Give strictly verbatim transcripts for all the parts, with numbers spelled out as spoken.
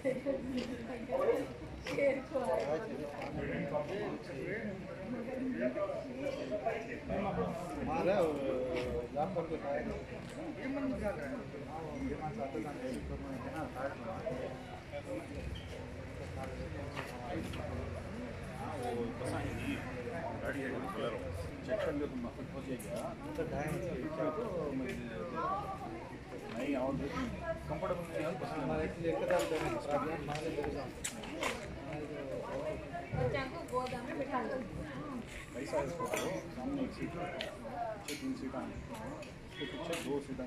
पैसा इसको सामने एक सीट पीछे तीन सीटा उसके पीछे दो सीटा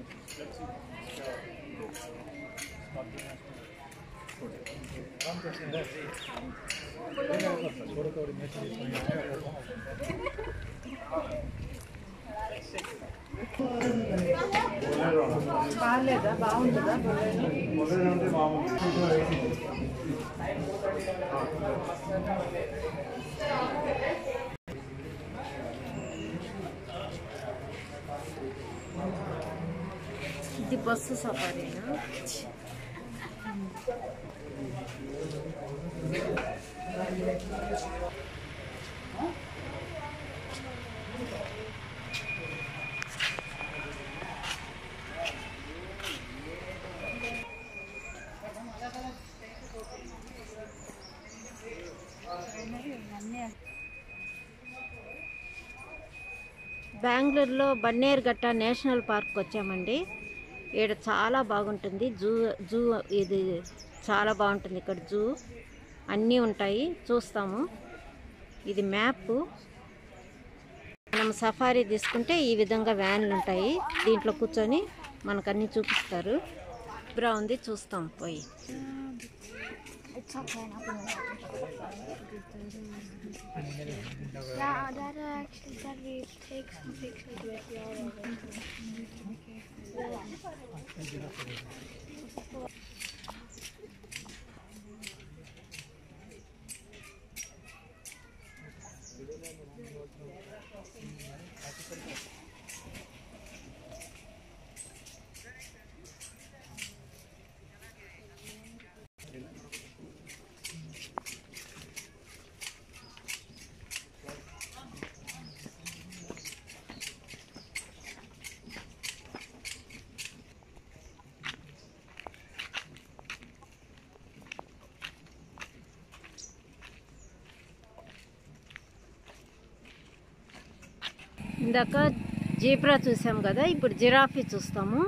బాగాలేదా బాగుంటుందా ఇది బస్సు సఫారీనా బెంగళూరులో బన్నేరుఘట్ట నేషనల్ పార్క్ వచ్చామండి. ఇక్కడ చాలా బాగుంటుంది. జూ జూ ఇది చాలా బాగుంటుంది. ఇక్కడ జూ అన్నీ ఉంటాయి, చూస్తాము. ఇది మ్యాప్. మనం సఫారీ తీసుకుంటే ఈ విధంగా వ్యాన్లు ఉంటాయి. దీంట్లో కూర్చొని మనకు అన్నీ చూపిస్తారు. బ్రా ఉంది, చూస్తాం పోయి. Yeah, that actually said we take some pictures with you already. ఇందాక జీబ్రా చూసాం కదా, ఇప్పుడు జిరాఫీ చూస్తాము.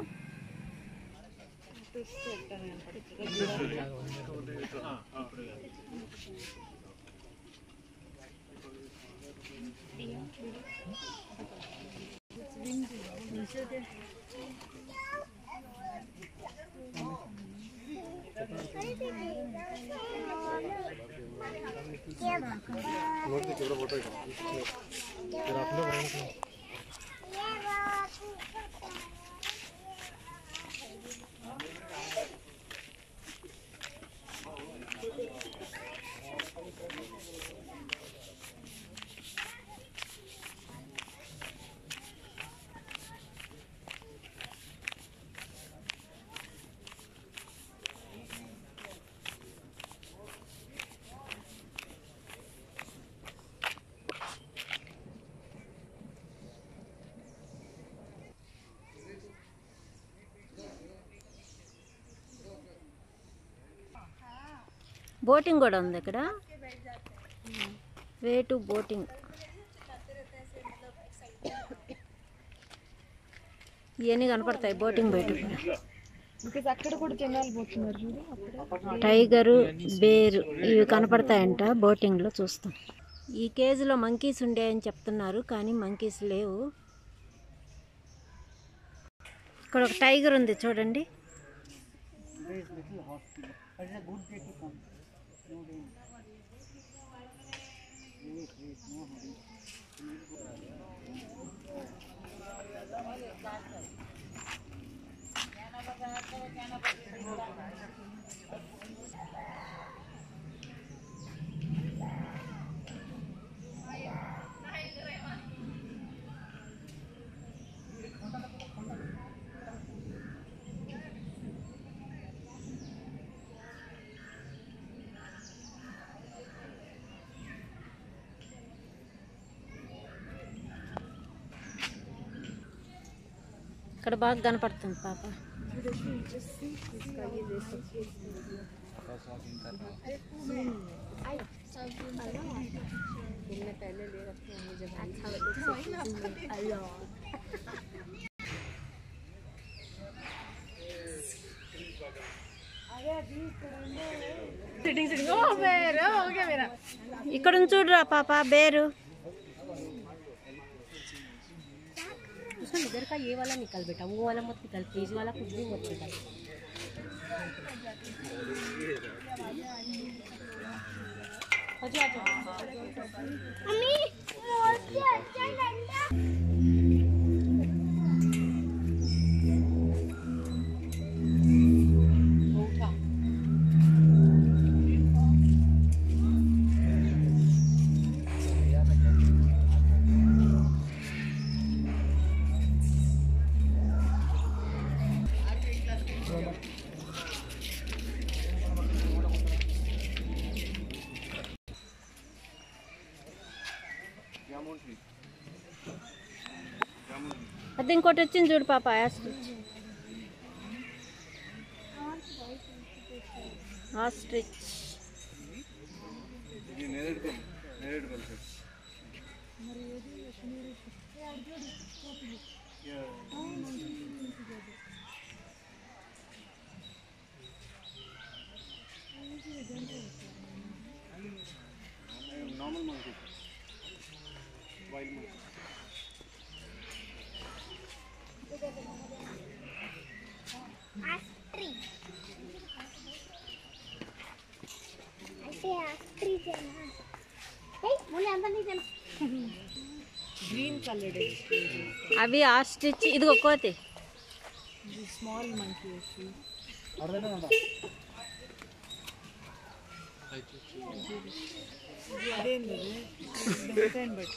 బోటింగ్ కూడా ఉంది ఇక్కడ. Way to boating. ఇవన్నీ కనపడతాయి బోటింగ్ బయట. టైగరు, బేరు ఇవి కనపడతాయంట బోటింగ్లో, చూస్తాం. ఈ కేజీలో మంకీస్ ఉండేయని చెప్తున్నారు, కానీ మంకీస్ లేవు. ఇక్కడ ఒక టైగర్ ఉంది చూడండి. ఇక్కడ బాగా కనపడుతుంది పాప. ఇక్కడ చూడరా పాప బేరు. इधर का ये वाला निकल बेटा, वो वाला मत निकल, फ्रीज वाला कुछ भी मत निकल. आजा आजा मम्मी मोटे अच्छा डंडा. అది ఇంకోటి వచ్చింది చూడు పాప, ostrich. Ostrich normal monkey, wild monkey. Astri. ऐसे astri है ना. hey मुझे अंदर नहीं जाना. ग्रीन कलर है. అవి ఆస్ట్రిచ్. ఇదిగో కోతి. स्मॉल मंकी है. అదేంది డిఫరెంట్ బట్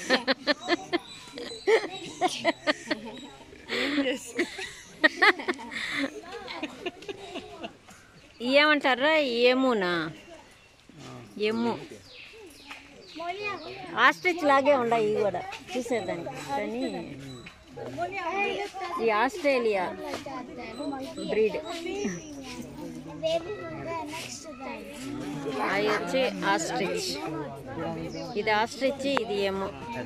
ఏమంటారా? ఏమునా? ఎమ్ము. ఆస్ట్రిచ్ లాగే ఉన్నాయి ఇవి కూడా చూసేదానికి, కానీ ఈ ఆస్ట్రేలియా బ్రీడ్. అవి వచ్చి ఆస్ట్రిచ్. ఇది ఆస్ట్రిచ్, ఇది ఏమో.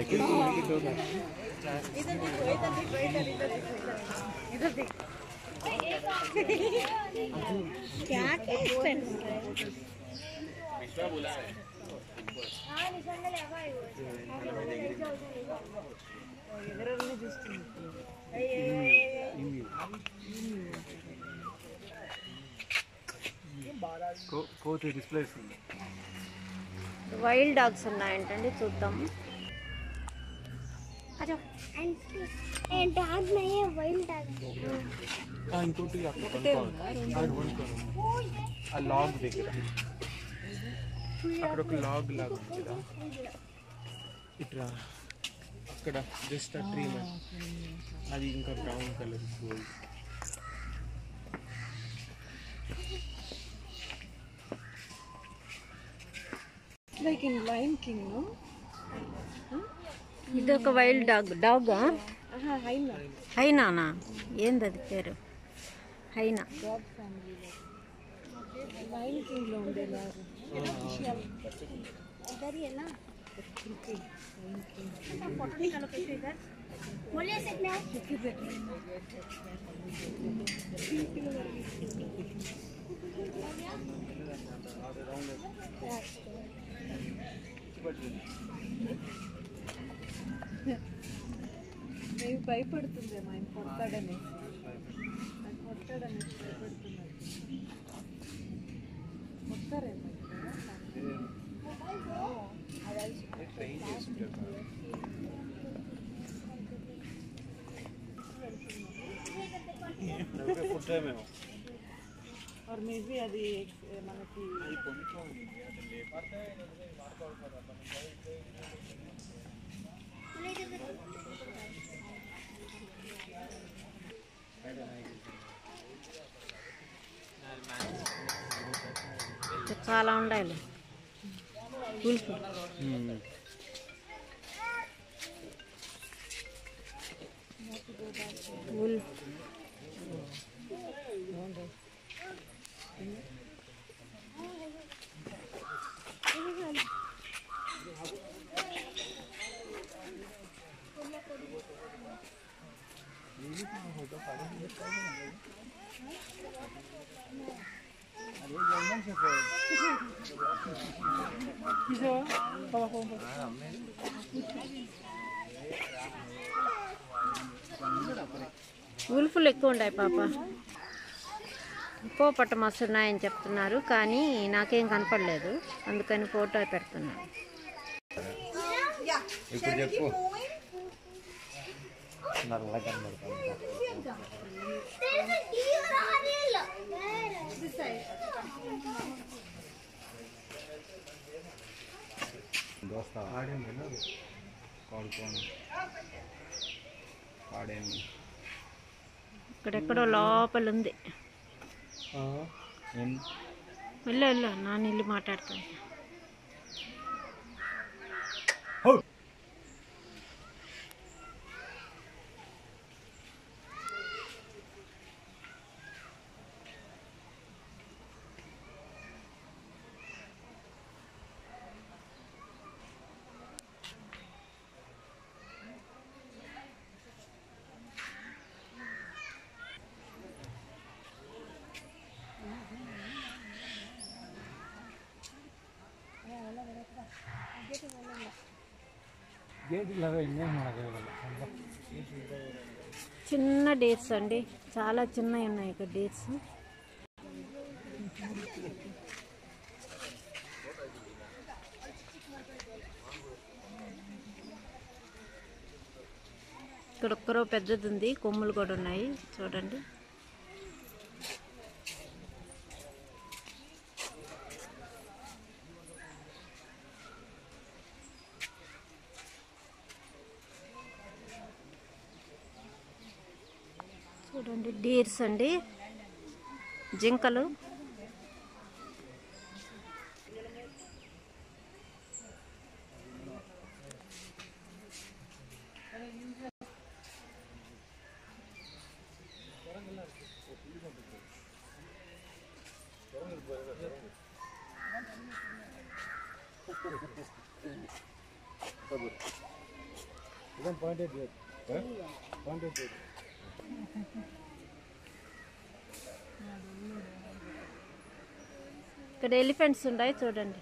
కోతి డిస్ప్లేస్ వైల్డ్ డాగ్స్ ఉన్నాయంటండి, చూద్దాం. डॉग नहीं है वाइल्ड डॉग. हाँ इंकोटी आपको आ लॉग దగ్గర అక్కడ ఒక లాగ్ లాగా ఉంది కదా, ఇట్లా అక్కడ జస్ట్ ఆ ట్రీ మీద అది ఇంకా brown colour gold. Like in lion king no. ఇది ఒక వైల్డ్ డాగ్. డాగా? హైనా. హైనానా? ఏంది అది పేరు? హైనా. డాగ్ ఫ్యామిలీలో లయన్ కింగ్ లో ఉండేలాగా. इधर ही है ना. फोटो निकालो कैसे इधर. बोलिए सकते हैं. నేను భయపడుతుందేమో ఆయన కొడతాడని. ఆయన కొడతాడని భయపడుతున్నాడు. కొడతారేమో और मे बी అది మనకి చాలా ఉండాలి. పులుసు ఉల్ ఉల్ఫులు ఎక్కువ ఉన్నాయి పాప. ఎక్కువ పట్ట మస్తు ఉన్నాయని చెప్తున్నారు, కానీ నాకేం కనపడలేదు, అందుకని ఫోటో పెడుతున్నాను. ఇప్పుడు చెప్పు. నల్లగా కనబడుతుంది. దోస్త ఆడింది కోడుకోను ఆడింది. ఇక్కడెక్కడో లోపల ఉంది. వెళ్ళా వెళ్ళా నాన్న ఇల్లు మాట్లాడతాను. చిన్న డేట్స్ అండి, చాలా చిన్నవి ఉన్నాయి ఇక్కడ డేట్స్. ఇక్కడ ఒక్కరో పెద్దది ఉంది, కొమ్ములు కూడా ఉన్నాయి చూడండి. చూడండి డీర్స్ అండి, జింకలు. ఇక్కడ ఎలిఫెంట్స్ ఉన్నాయి చూడండి.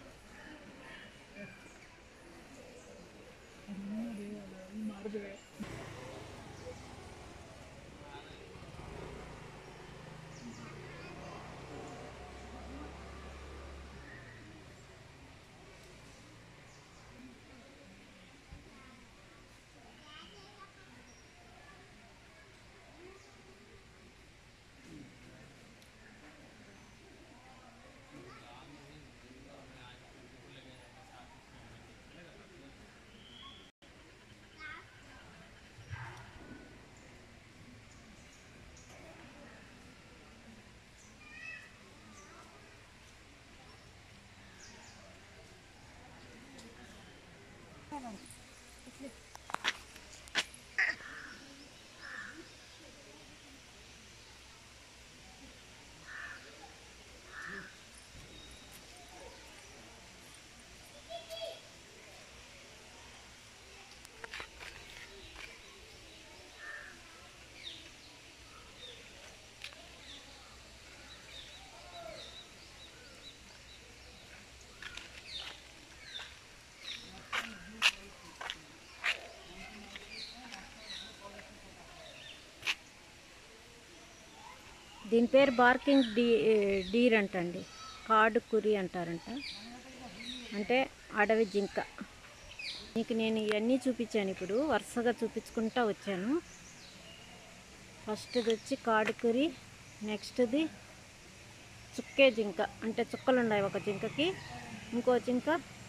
దీని పేరు బార్కింగ్ డీ డీర్ అంటండి, కాడు కురి అంటారంట, అంటే అడవి జింక. మీకు నేను ఇవన్నీ చూపించాను, ఇప్పుడు వరుసగా చూపించుకుంటా వచ్చాను. ఫస్ట్ది వచ్చి కాడు కురి, నెక్స్ట్ది చుక్కే జింక, అంటే చుక్కలు ఉన్నాయి ఒక జింకకి. ఇంకో జింక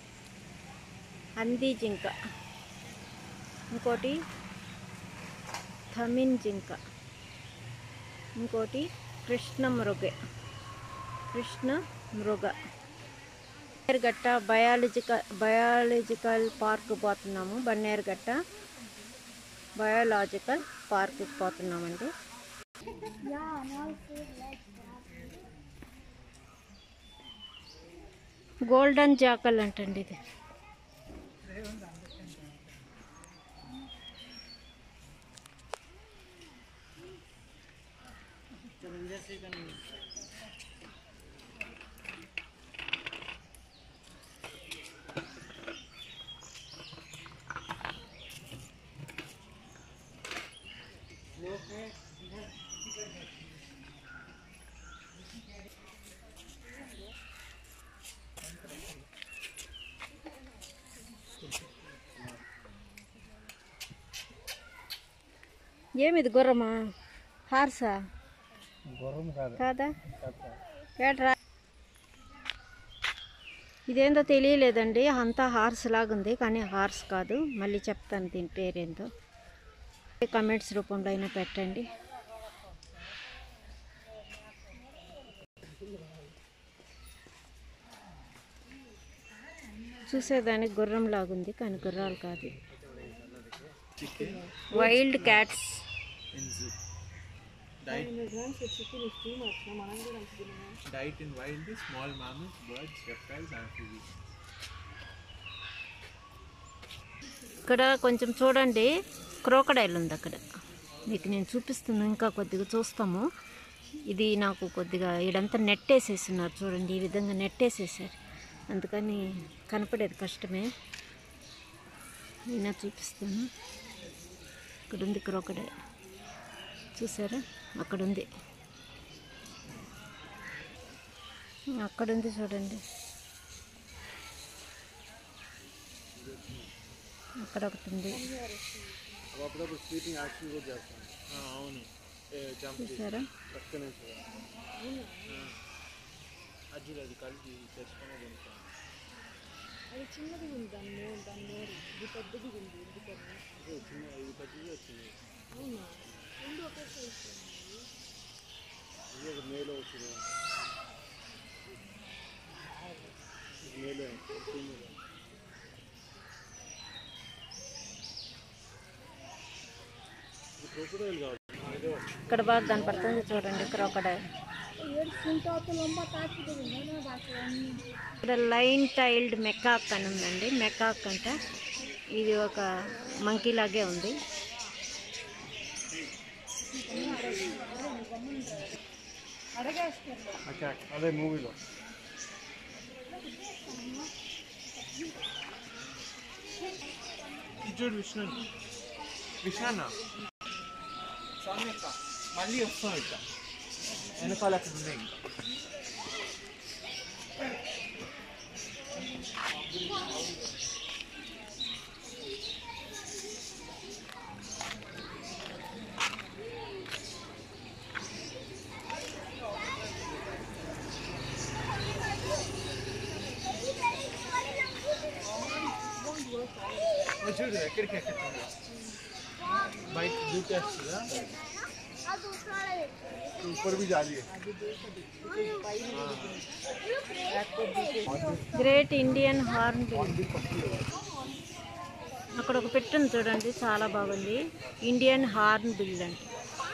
అంది జింక, ఇంకోటి థమిన్ జింక, ఇంకోటి కృష్ణ మృగ కృష్ణ మృగ బన్నేరుఘట్ట బయాలజికల్ బయాలజికల్ పార్క్ పోతున్నాము. బన్నేరుఘట్ట బయాలజికల్ పార్క్కి పోతున్నామండి. Yeah, now feel like golden jackal అంటండి ఇది. ఏమిది గుర్రమా, హార్సా? గుర్రం కాదు కాదా? ఏట్రా ఇదేందో తెలియలేదండి, అంతా హార్స్ లాగుంది కానీ హార్స్ కాదు. మళ్ళీ చెప్తాను దీని పేరేందో, కమెంట్స్ రూపంలో అయినా పెట్టండి. చూసేదానికి గుర్రం లాగుంది కానీ గుర్రాలు కాదు. Wild cats. Diet, diet in wild small mammals, birds, reptiles, amphibians. ఇక్కడ కొంచెం చూడండి, క్రోకడైల్ ఉంది అక్కడ. మీకు నేను చూపిస్తున్నాను, ఇంకా కొద్దిగా చూస్తాము. ఇది నాకు కొద్దిగా ఇడంతా నెట్ వేసేస్తున్నారు చూడండి, ఈ విధంగా నెట్ వేసేసారు, అందుకని కనపడేది కష్టమే. నేనే చూపిస్తాను. ఇక్కడ ఉంది క్రోకడైల్, చూసారా? అక్కడ ఉంది, అక్కడ ఉంది చూడండి, అక్కడ ఒకటి ఉంది. అవును, చూసారా? అది అది కలిసి తెచ్చుకునే తింటాను. అది చిన్నది ఉంది, దాని నోరు దాని నోరు ఇది పెద్దది ఉంది. ఎందుకని చిన్న ఇది పెద్దది వచ్చింది. అవునా? రెండు ఒకే సైజ్ ఇది మేలో వచ్చింది, మేలో క్రోకడైల్ కాదు. ఇక్కడ బాగా కనపడుతుంది చూడండి క్రోకడైల్. ఇక్కడ లైన్ టైల్డ్ మెకాక్ అని ఉందండి. మెకాక్ అంటే ఇది ఒక మంకీ లాగే ఉంది. అదే మూవీలో చూడు విష్ణు, విష్ణన్న స్వామి యొక్క మళ్ళీ వస్తాం ఇట్లా వెనకాల అక్కడ ఉన్నాయి. చూడు ఎక్కడికి ఎక్కడ బయట దూకేస్తుందా, ऊपर भी जा रही है. గ్రేట్ ఇండియన్ హార్న్ బిల్. అక్కడ ఒక పెట్టింది చూడండి, చాలా బాగుంది. ఇండియన్ హార్న్ బిల్ అంటే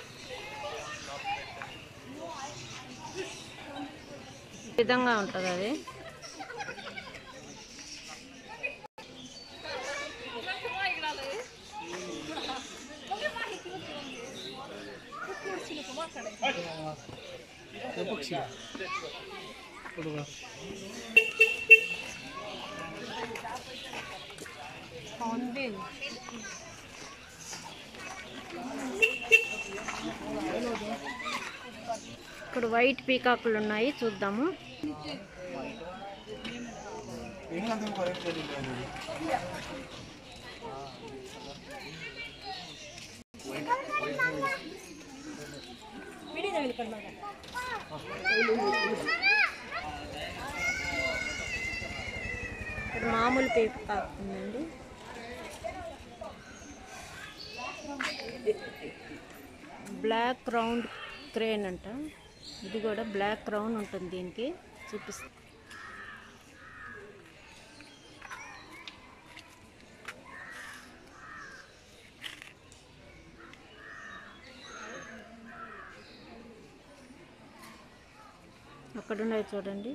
ఈ విధంగా ఉంటుంది అది. ఇక్కడ వైట్ పీకాకులు ఉన్నాయి, చూద్దాము. ఇక్కడ మామూలు పీకాక్ ఉందండి. బ్లాక్ రౌండ్ క్రేన్ అంట, ఇది కూడా బ్లాక్ రౌండ్ ఉంటుంది. దీనికి చూపిస్తా. ఎక్కడున్నాయి చూడండి.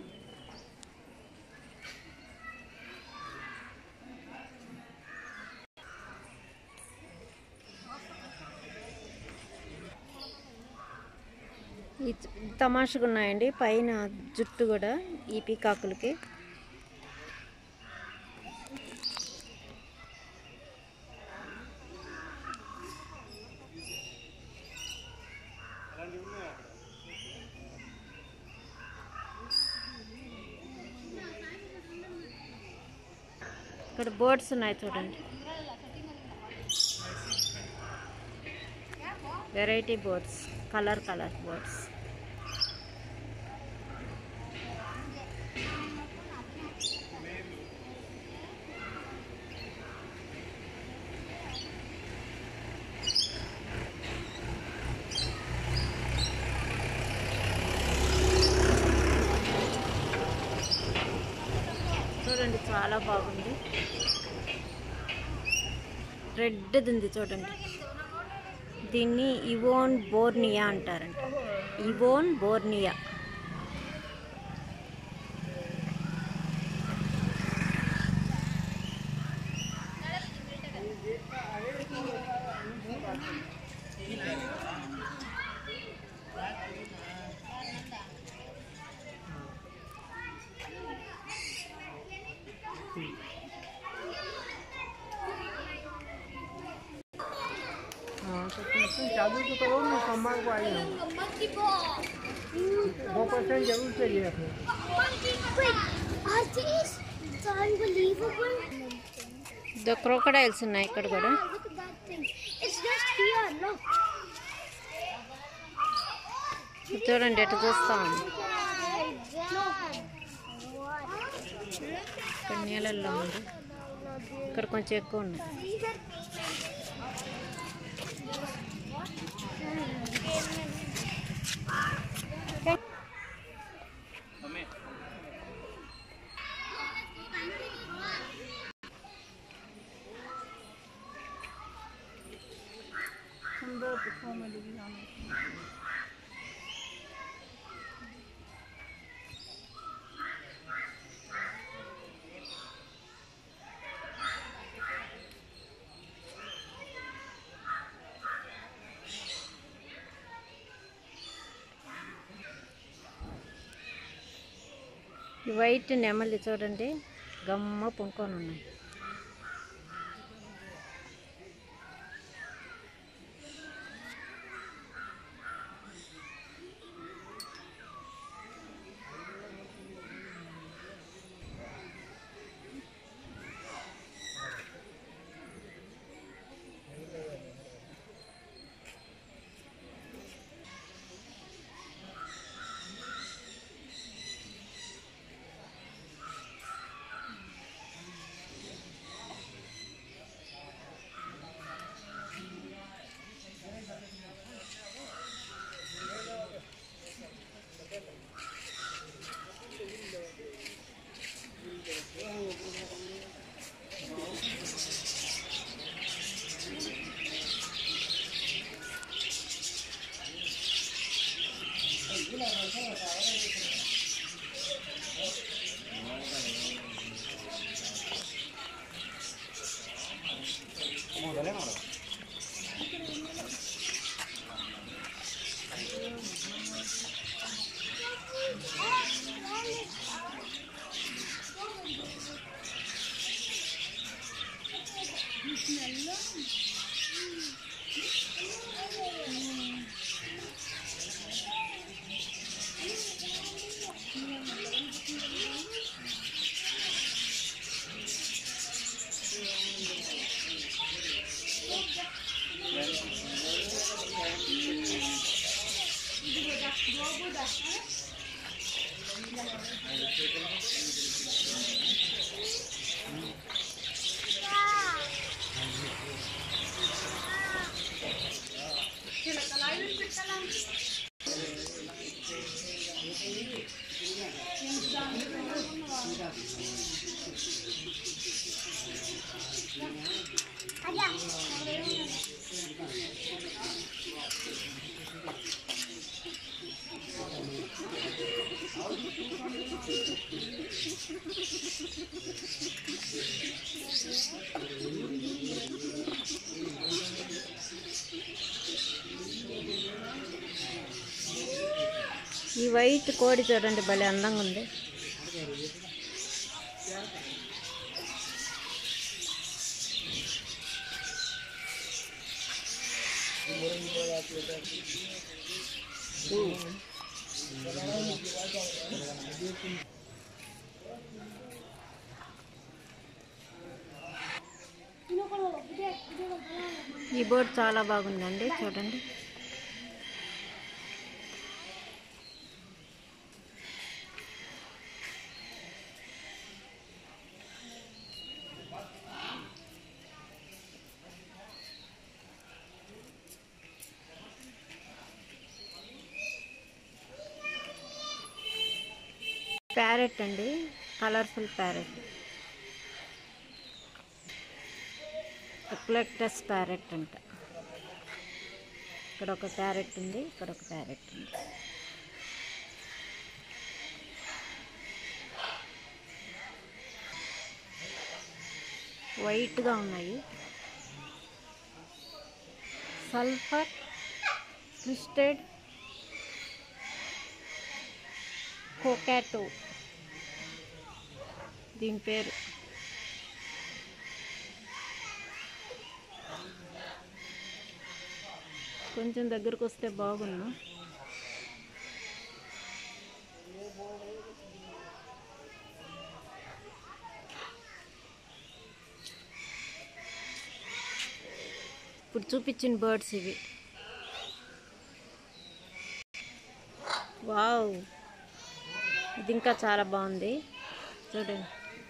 ఈ తమాషగా ఉన్నాయండి పైన జుట్టు కూడా ఈ పీకాకులకి. ఇక్కడ బర్డ్స్ ఉన్నాయి చూడండి, variety birds, colour colour birds. చూడండి చాలా బాగుంది. రెడ్ది ఉంది చూడండి. దీన్ని ఇవోన్ బోర్నియా అంటారంట. ఇవోన్ బోర్నియా. जादू तो करो ना, कम्मा को आई हूँ दो परसेंट जरूर चाहिए अपने. ద క్రోకడైల్స్ ఉన్నాయి ఇక్కడ కూడా. చూడండి ఎటు చూస్తాం. ఇక్కడ నీళ్ళల్లో ఉంది, ఇక్కడ కొంచెం ఎక్కువ ఉన్నాయి. ఈ వైట్ నెమలి చూడండి గమ్మ పొంకొని ఉన్నాయి. Aja. వైట్ కోడి చూడండి, భలే అందంగా ఉంది. ఈ బోర్డు చాలా బాగుందండి, చూడండి. ప్యారెట్ అండి, కలర్ఫుల్ ప్యారెట్. ఎక్లెక్టస్ ప్యారెట్ అంట. ఇక్కడ ఒక ప్యారెట్ ఉంది, ఇక్కడ ఒక ప్యారెట్ ఉంది. వైట్గా ఉన్నాయి. సల్ఫర్ క్రిస్టెడ్ కోకాటో దీని పేరు. కొంచెం దగ్గరకు వస్తే బాగున్నా. ఇప్పుడు చూపించిన బర్డ్స్ ఇవి. వావ్, ఇది ఇంకా చాలా బాగుంది చూడండి.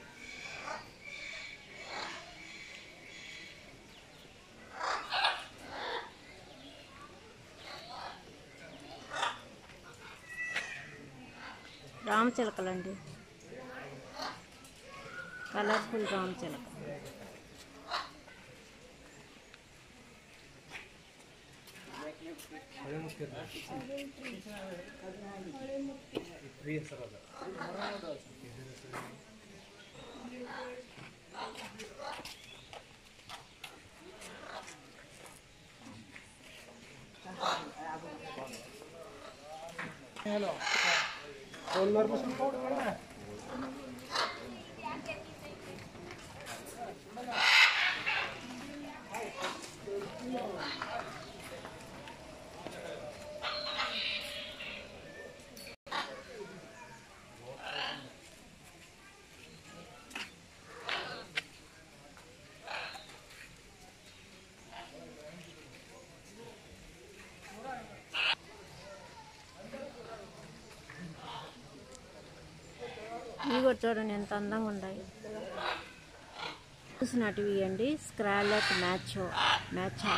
రామచిలకలండి, కలర్ఫుల్ రామచిలక. हेलो सोलर पर सपोर्ट करना है। ఇవి కూడా చూడండి ఎంత అందంగా ఉన్నాయి. చూసినటివి అండి, స్క్రాలెట్ మ్యాచో మ్యాచా.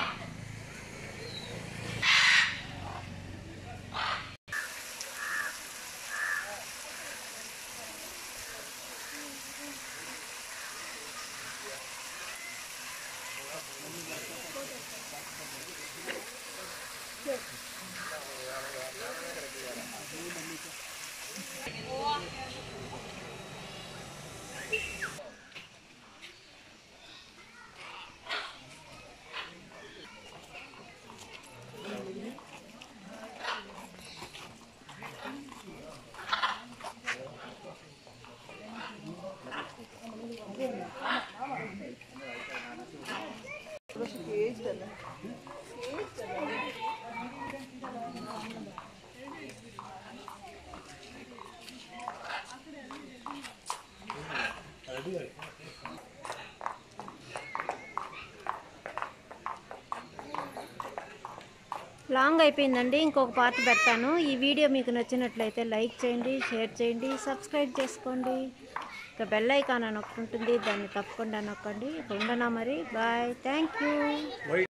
లాంగ్ అయిపోయిందండి, ఇంకొక పార్ట్ పెడతాను. ఈ వీడియో మీకు నచ్చినట్లయితే లైక్ చేయండి, షేర్ చేయండి, సబ్స్క్రైబ్ చేసుకోండి. ఇక బెల్ ఐకాన్ అని ఒకటి ఉంటుంది, దాన్ని తప్పకుండా నొక్కండి. ఉండనా మరి, బాయ్, థ్యాంక్ యూ.